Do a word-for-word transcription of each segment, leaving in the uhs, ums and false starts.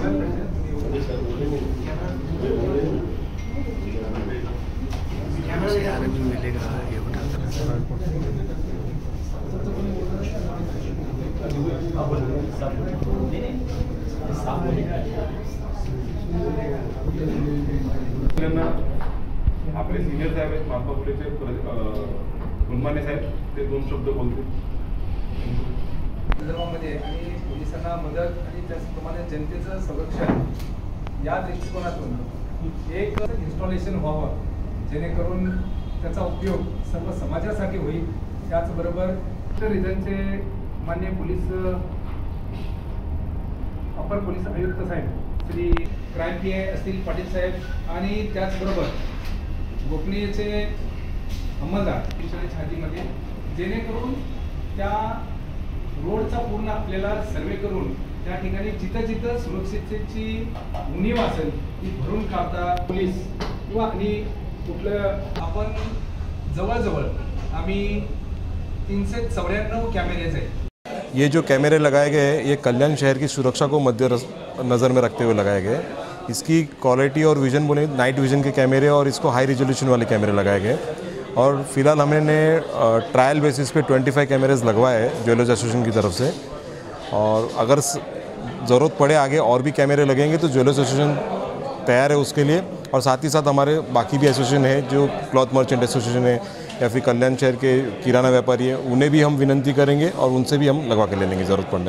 आपले सिनियर साहेब आहेत महात्मा फुलेचे गुणमाने साहेब ते दोन शब्द बोलतील संदर्भामध्ये आणि पोलिसांना मदत आणि त्याचप्रमाणे जनतेचं संरक्षण या दृष्टिकोनातून एक इन्स्टॉलेशन व्हावं जेणेकरून त्याचा उपयोग सर्व समाजासाठी होईल। त्याचबरोबर रिजनचे माननीय पोलीस अपर पोलीस आयुक्त साहेब श्री क्राईम पी आय असतील पाटील साहेब आणि त्याचबरोबर गोपनीयचे अंमलदार पिछाडीच्या हातीमध्ये जेणेकरून त्या रोडचा पूर्ण आपल्याला सर्वे करून त्या ठिकाणी जिथं जिथं सुरक्षिततेची उणीव असेल ती भरून काढता पोलीस किंवा आणि कुठलं आपण जवळजवळ आम्ही तीनशे चौऱ्याण्णव कॅमेरेज आहेत। ये जो कैमरे लगाए गए हैं ये कल्याण शहर की सुरक्षा को मध्य नज़र में रखते हुए लगाए गए। इसकी क्वालिटी और विजन बोले नाइट विजन के कैमरे और इसको हाई रिजोल्यूशन वाले कैमरे लगाए गए और फिलहाल हमने ट्रायल बेसिस पे पच्चीस कैमरेज लगवाए हैं ज्वेलर्स एसोसिएशन की तरफ से और अगर ज़रूरत पड़े आगे और भी कैमरे लगेंगे तो ज्वेलर्स एसोसिएशन तैयार है उसके लिए। और साथ ही साथ हमारे बाकी भी एसोसिएशन है जो क्लॉथ मर्चेंट एसोसिएशन है या फिर कल्याण शहर के किराना व्यापारी है उन्हें भी हम विनंती करेंगे और उनसे भी हम लगवा के ले लेंगे ज़रूरत पड़ने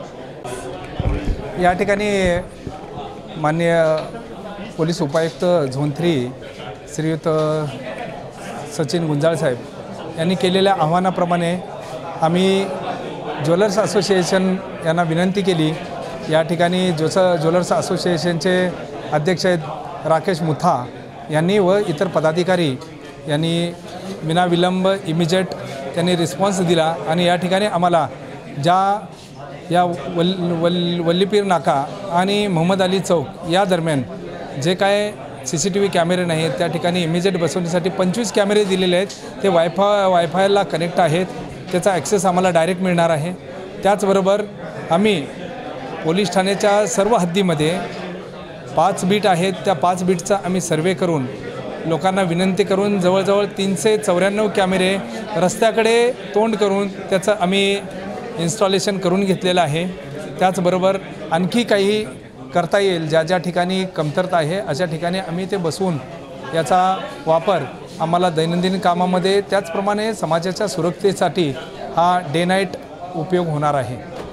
पर। या ठिकाणी माननीय पोलीस उपायुक्त झोन थ्री श्रीयुत सचिन गुंजाळ साहेब यांनी केलेल्या आव्हानाप्रमाणे आम्ही ज्वेलर्स असोसिएशन यांना विनंती केली। या ठिकाणी जोस ज्वेलर्स असोसिएशनचे अध्यक्ष आहेत राकेश मुथा यांनी व इतर पदाधिकारी यांनी विनाविलंब इमिजिएट त्यांनी रिस्पॉन्स दिला आणि या ठिकाणी आम्हाला ज्या या वल वल वल्लीपीर नाका आणि मोहम्मद अली चौक या दरम्यान जे काय सी सी टी व्ही कॅमेरे नाहीत त्या ठिकाणी इमिजिएट बसवण्यासाठी पंचवीस कॅमेरे दिलेले आहेत। ते वायफाय वायफायला कनेक्ट आहेत, त्याचा ॲक्सेस आम्हाला डायरेक्ट मिळणार आहे। त्याचबरोबर आम्ही पोलीस ठाण्याच्या सर्व हद्दीमध्ये पाच बीट आहेत, त्या पाच बीटचा आम्ही सर्वे करून लोकांना विनंती करून जवळजवळ तीनशे चौऱ्याण्णव कॅमेरे रस्त्याकडे तोंड करून त्याचं आम्ही इन्स्टॉलेशन करून घेतलेलं आहे। त्याचबरोबर आणखी काही करता येईल ज्या ज्या ठिकाणी कमतरता आहे अशा ठिकाणी आम्ही ते बसवून याचा वापर आम्हाला दैनंदिन कामामध्ये त्याचप्रमाणे समाजाच्या सुरक्षेसाठी हा डे नाईट उपयोग होणार आहे।